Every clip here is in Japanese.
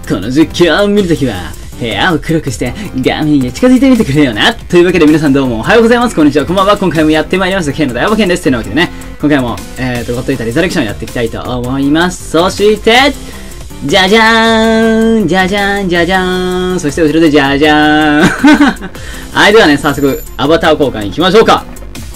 この実況を見るときは、部屋を黒くして画面へ近づいてみてくれよな。というわけで皆さんどうもおはようございます。こんにちは。こんばんは。今回もやってまいりました。ケンの大冒険です。というわけでね、今回も、ゴッドイータリザレクションやっていきたいと思います。そして、じゃじゃーんじゃじゃーんじゃじゃーんそして後ろでじゃじゃーんはい、ではね、早速、アバター交換行きましょうか。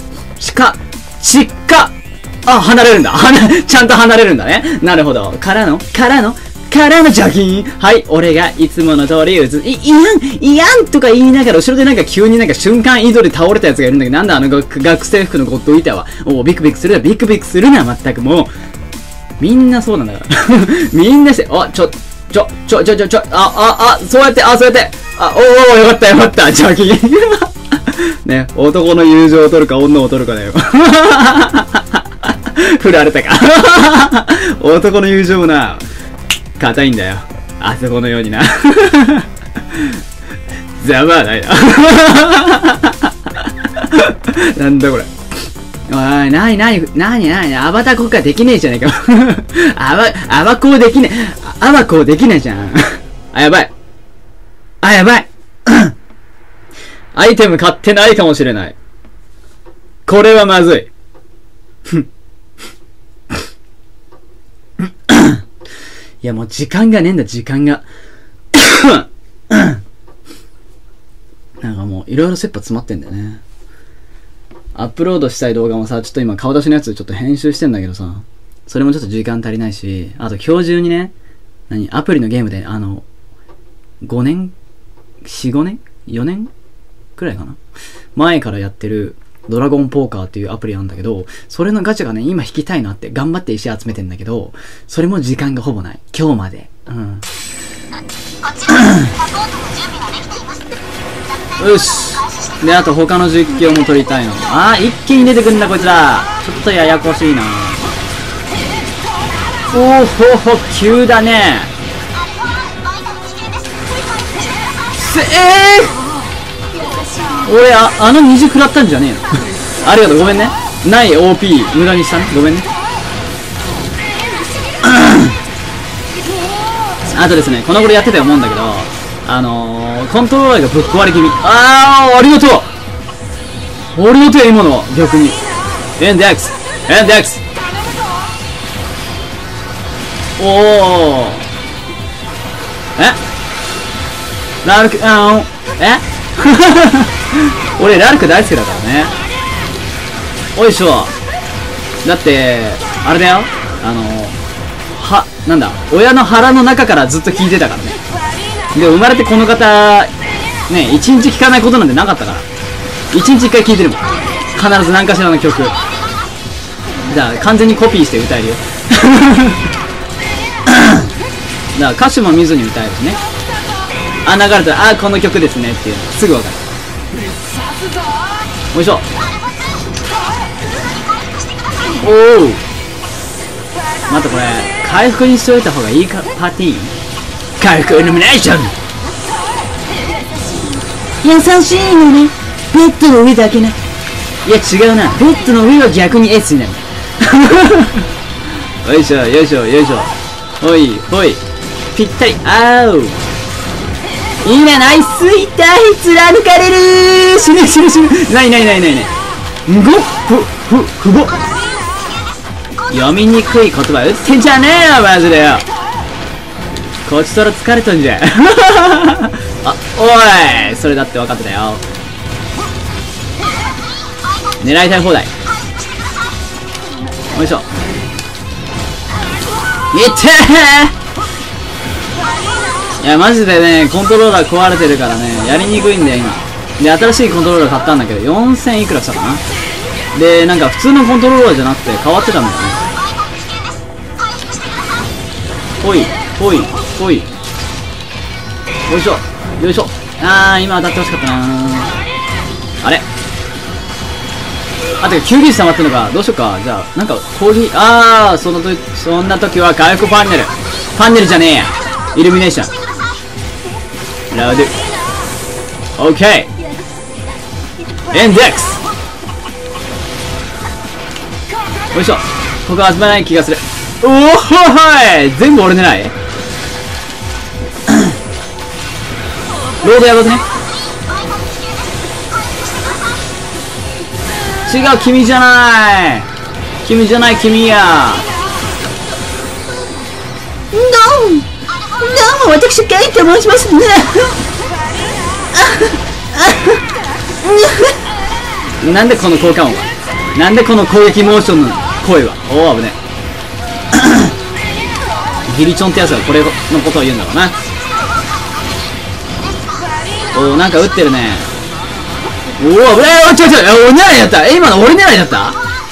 あ、離れるんだ。ちゃんと離れるんだね。なるほど。からのジャギン。はい、俺がいつもの通りいやんとか言いながら、後ろでなんか急になんか瞬間移動で倒れたやつがいるんだけど、なんだあの学生服のゴッドイーターは。おお、ビクビクするな、まったくもう。みんなそうなんだから。みんなして、そうやって、そうやって、おー、よかった、ジャギン。ね、男の友情を取るか、女を取るかだよ。振られたか。男の友情もな、硬いんだよ。あそこのようにな。ざまあないな。なんだこれ。おい、なに、アバター国家できねえじゃねえか。アバコーできねえじゃん。やばい。アイテム買ってないかもしれない。これはまずい。いやもう時間がねえんだ、時間が。なんかもういろいろ切羽詰まってんだよね。アップロードしたい動画もさ、ちょっと今顔出しのやつちょっと編集してんだけどさ、それもちょっと時間足りないし、あと今日中にね、アプリのゲームで5年 ?4、5年 ?4 年くらいかな前からやってるドラゴンポーカーっていうアプリなんだけど、それのガチャがね、今引きたいなって頑張って石集めてんだけど、それも時間がほぼない。今日まで。よし。で、あと他の実況も撮りたいの。一気に出てくんだこいつら。ちょっとややこしいな。おほ、急だね。俺、あの虹食らったんじゃねえの。ありがとう、ごめんね。ない OP 無駄にしたね。ごめんね。あとですね、この頃やってて思うんだけど、コントローラーがぶっ壊れ気味。ありがとう、今のは逆に。エンデックス。ラルク、俺ラルク大好きだからね。おいしょ。だってあれだよ、なんだ、親の腹の中からずっと聞いてたからね。で、生まれてこの方ね、一日聞かないことなんてなかったから、一日一回聞いてるもん、必ず何かしらの曲。じゃあ完全にコピーして歌えるよ。だから歌詞も見ずに歌えるしね。流れたら、この曲ですねっていうのすぐ分かる。よいしょ。待って、これ回復にしといた方がいいか。パティーン回復イルミネーション。優しいのね、ベッドの上だけね。いや違うな、ベッドの上は逆に S になる。よいしょ。ほいぴったり。いいね、ナイス。痛い、貫かれる。死ぬ。ない。ふご。読みにくい言葉打ってんじゃねえよ、マジでよ。こっちとら疲れとんじゃん。おい、それだって分かってたよ。狙いたい放題。よいしょ。いってー。いやマジでね、コントローラー壊れてるからね、やりにくいんだよ今。で、新しいコントローラー買ったんだけど、4000いくらしたかな。で、なんか普通のコントローラーじゃなくて変わってたんだよね。ほい。よいしょ。今当たってほしかったな。あれ、てか救急車溜まってんのか。どうしようか。じゃあなんかコーヒー、そんな時は回復パネルじゃねえや、イルミネーション。ラウド。オッケー。エンデックス。よいしょ。ここは集まらない気がする。おお、はい、全部俺狙い。 ロードやばくね。違う、君じゃない。君じゃない、君や。どうも、私、ケイと申しますね。なんでこの効果音は、なんでこの攻撃モーションの声は。おお、危ね。ギリチョンってやつはこれのことを言うんだろうな。おお、なんか撃ってるね。おお、危ない。おい、ちょい、俺狙いだった。今の俺狙いだった。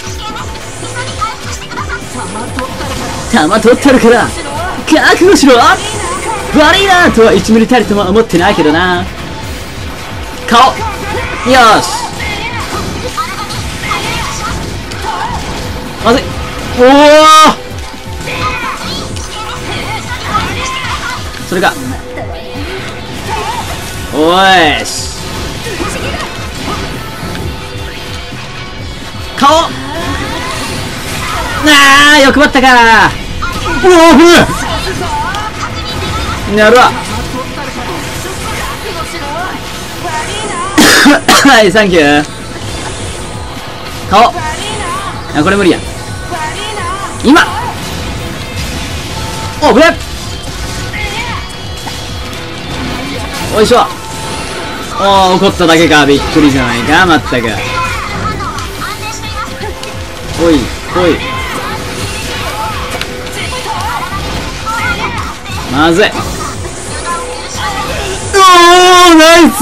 弾取ってるから覚悟しろ。バリーナとは1ミリたりとも思ってないけどな。顔。よし、まずい。おお、それか。おいし、顔。あー、欲張ったか。おお、危ねえ。やるわ。はい、サンキュー。顔。あ、これ無理や。今。お、危ねえ。おいしょ。おお、怒っただけか。びっくりじゃないか、まったく。おいおい、まずい。おお、ナイス。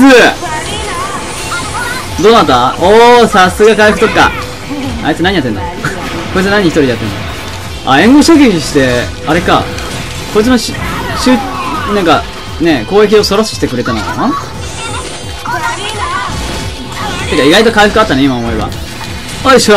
どうなった。おお、さすが回復特化。あいつ何やってんの。こいつ何一人でやってんの。あ、援護射撃してあれか、こいつのなんかね、攻撃をそらしてくれたのかな。てか意外と回復あったね、今思えば。おいしょ。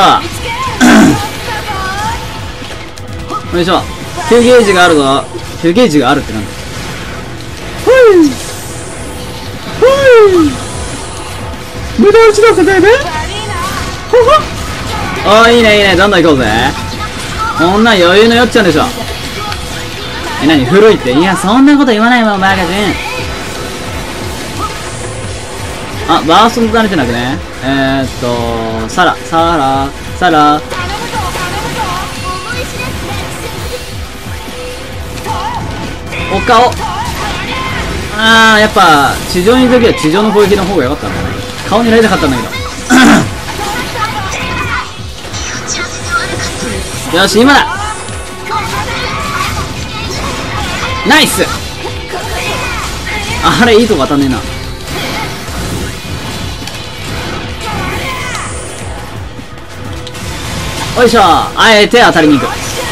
よいしょ。9ゲージがあるぞ。9ゲージがあるってなんだ。ほいほい、無駄打ちだぜベイベー。ほほ、おー、いいねいいね、どんどん行こうぜ。こんな余裕のよっちゃんでしょ。何古いって。いや、そんなこと言わないわバカ人。あ、バースト慣れてなくね。サラお顔。あー、やっぱ地上にいるときは地上の攻撃の方が良かったんだね。顔にられたかったんだけど。よし、今だ。ナイス。あれ、いいとこ当たんねえな。おいしょ。あえて当たりに行く。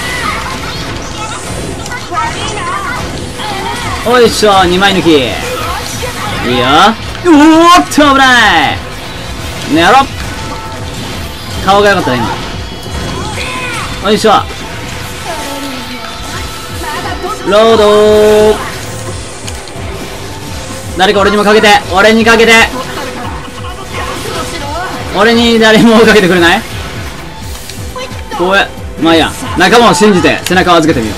おいしょ、2枚抜き。いいよ。おーっと、危ない。ねやろ。顔が良かったね、今。おいしょ。ロードー。誰か俺にもかけて。俺にかけて。俺に誰もかけてくれない。こうや、まあいいや。仲間を信じて背中を預けてみよう。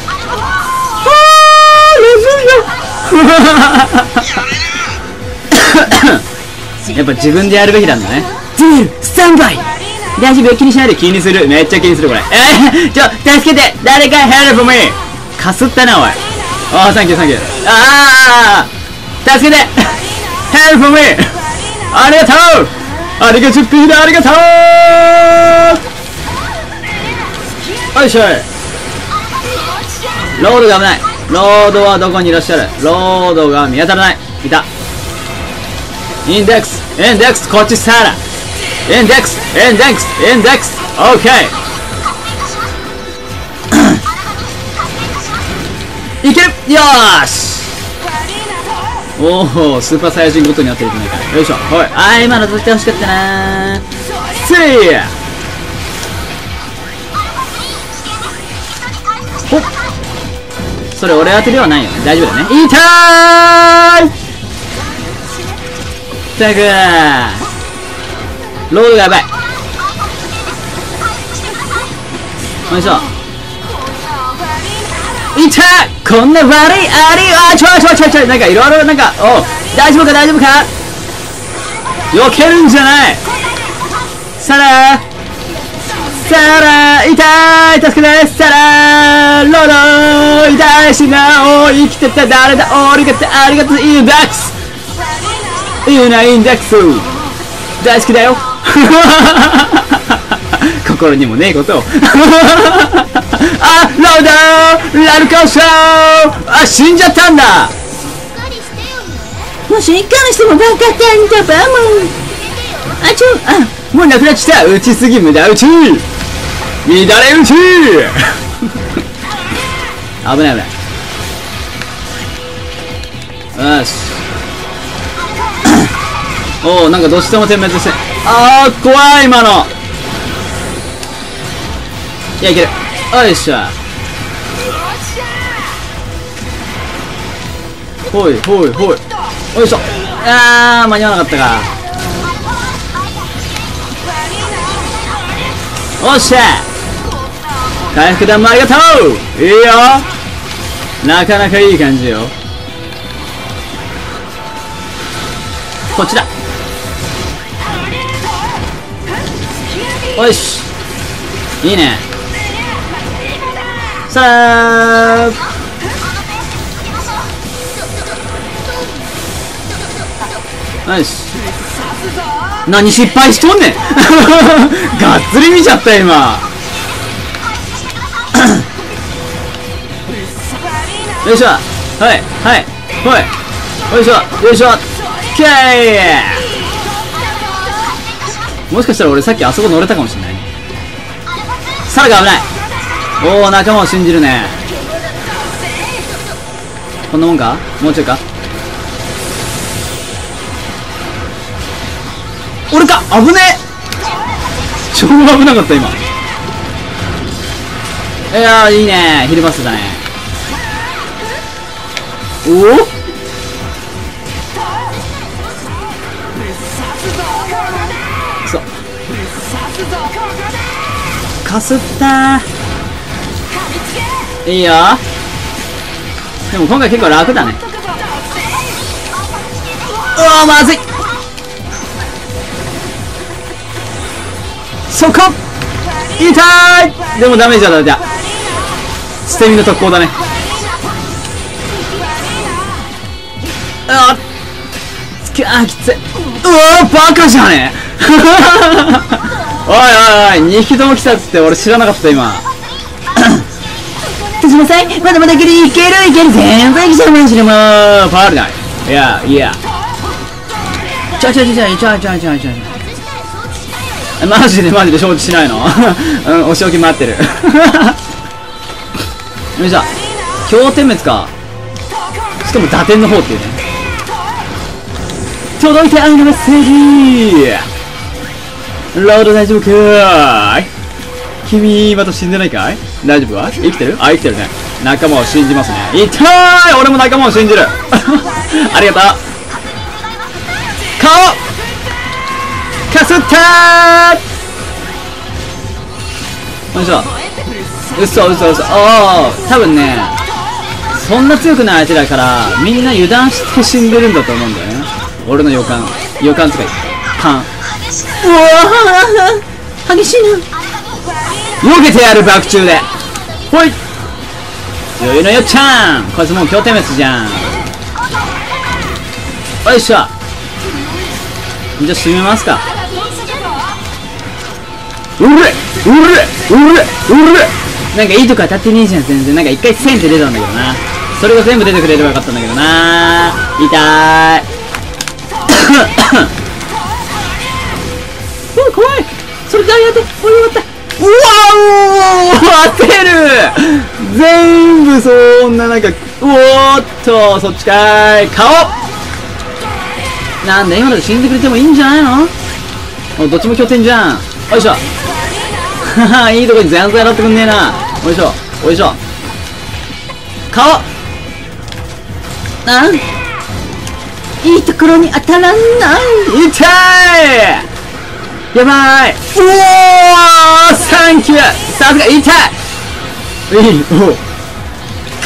やっぱ自分でやるべきなんだね。ジミル、スタンバイ。大丈夫、気にしないで。気にする、めっちゃ気にするこれ。助けて、誰かヘルプミー。かすったなおい。ああ、サンキューサンキュー。ああ、助けて、ヘルプミー。ありがとう。ありがとう、ピーだ、ありがとう。よいしょ。ロードが危ない。ロードはどこにいらっしゃる。ロードが見当たらない。いた。インデックス、こっちサラ。インデックス、オッケー。いける。よーし。おお、スーパーサイヤ人ごとになってるじゃないか。よいしょ。ほい。あー、今の絶対欲しかったなー。せいや。ほっ。それ俺当てではないよね。大丈夫だよね。痛ーい。ったくー。ロードがやばい。よいしょ。 痛いこんな悪いありちょいなんかいろいろなんか大丈夫か避けるんじゃない。さら痛い助けてさらロード痛いしな生きてた誰だありがとうインダックスインダックス大好きだよ心にもねえことをあ、ロードラルカウシャー死んじゃったんだ。もしいかにしてもバカテントバムもうなくなっちゃった。打ちすぎ無駄打ち乱れ打ち危ないよしなんかどうしても点滅して怖い今の。いやいける。よいしょほいよいしょ間に合わなかったか。おっしゃ回復弾もありがとう。いいよなかなかいい感じよ。こっちだ。よしいいね。さあよし何失敗しとんねんがっつり見ちゃった今よいしょはいほいよいしょケーもしかしたら俺さっきあそこ乗れたかもしれない。サラが危ない。仲間を信じるね。こんなもんかもうちょいか俺か危ねえ超危なかった今。いやいいねヒルバスだね。そうかすったいいよ。でも今回結構楽だね。まずいそこ痛い。でもダメージはダメだ。捨て身の特攻だね。きつい。バカじゃねおい2匹とも来たっつって俺知らなかった今すいませんまだいける全然来ちゃうマジでもうファウルだ。いやちょマジで承知しないのお仕置き待ってるよいしょ強点滅か。しかも打点の方っていうね。届いて愛のメッセージロード大丈夫かーい。君また死んでないかい。大丈夫か生きてる生きてるね。仲間を信じますね。痛い俺も仲間を信じるありがとう。顔かすったーよいしょ嘘多分ねそんな強くない相手だからみんな油断して死んでるんだと思うんだよね。俺の予感つか勘激しいな。避けてやる爆中でほい余裕のよっちゃんこいつもう強点滅じゃん。よいしょじゃあ締めますか。なんかいいとこ当たってねえじゃん全然。なんか一回1000って出たんだけどな。それが全部出てくれればよかったんだけどな。痛い怖い。それでやって終わった。当てる全部そんななんかそっちかーい。顔なんだ今ので死んでくれてもいいんじゃないの。どっちも拠点じゃん。よいしょいいとこに全然洗ってくんねえな。よいしょ顔いいところに当たらない。痛いやばい。サンキューさすが痛い。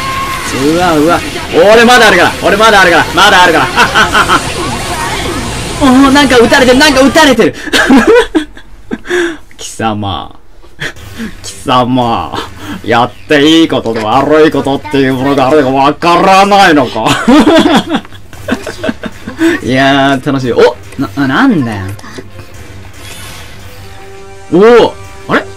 うわうわ。俺まだあるから。俺まだあるから。まだあるから。おお、なんか撃たれてる。なんか撃たれてる。貴様。貴様。やっていいことと悪いことっていうものがあるのかわからないのか。いやー、楽しい。おなんだよ。おおあれ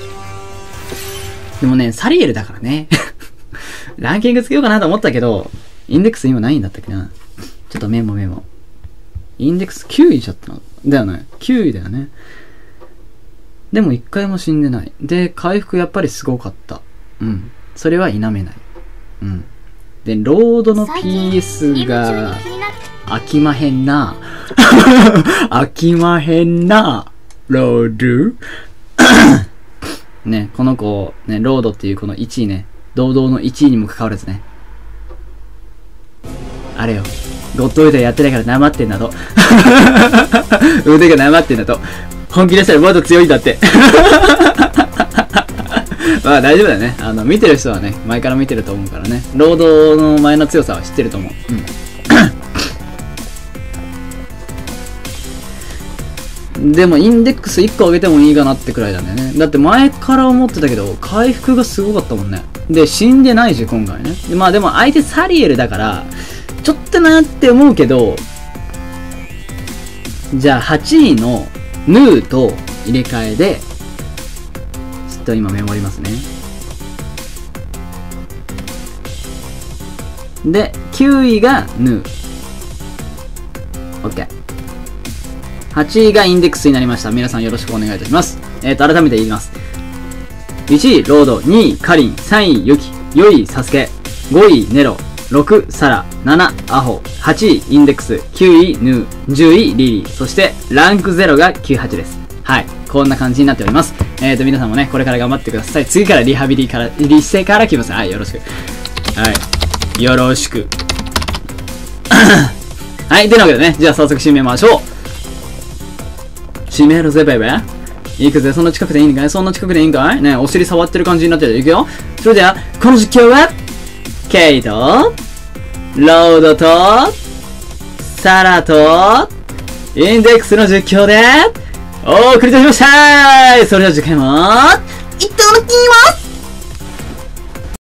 でもね、サリエルだからね。ランキングつけようかなと思ったけど、インデックス今何位だったっけな。ちょっとメモ。インデックス9位じゃったのだよね。9位だよね。でも一回も死んでない。で、回復やっぱりすごかった。うん。それは否めない。うん。で、ロードの PS が、飽きまへんな。飽きまへんな。ロードね、この子、ね、ロードっていうこの1位ね、堂々の1位にもかかわらずね。あれよ。ゴッドウェイダーやってないからなまってんだと。腕がなまってんだと。本気出したらもっと強いんだって。まあ大丈夫だよね。見てる人はね、前から見てると思うからね。ロードの前の強さは知ってると思う。うん。でもインデックス1個上げてもいいかなってくらいだね。だって前から思ってたけど、回復がすごかったもんね。で、死んでないし、今回ね。まあでも相手サリエルだから、ちょっとなって思うけど、じゃあ8位のヌーと入れ替えで、ちょっと今メモりますね。で、9位がヌー。OK。8位がインデックスになりました。皆さんよろしくお願いいたします。改めて言います。1位、ロード。2位、カリン。3位、ユキ。4位、サスケ。5位、ネロ。6、サラ。7、アホ。8位、インデックス。9位、ヌー。10位、リリー。そして、ランク0が98です。はい。こんな感じになっております。皆さんもね、これから頑張ってください。次からリハビリから、リセから来ます。はい、よろしく。はい。よろしく。はい、というわけでね、じゃあ早速締めましょう。締めるぜ、ベイベー。いくぜ、そんな近くでいいんかい？そんな近くでいいんかい？ね、お尻触ってる感じになってる。いくよ。それでは、この実況は、ケイと、ロードと、サラと、インデックスの実況で、お送りいたしましたー。それでは次回も、いただきます。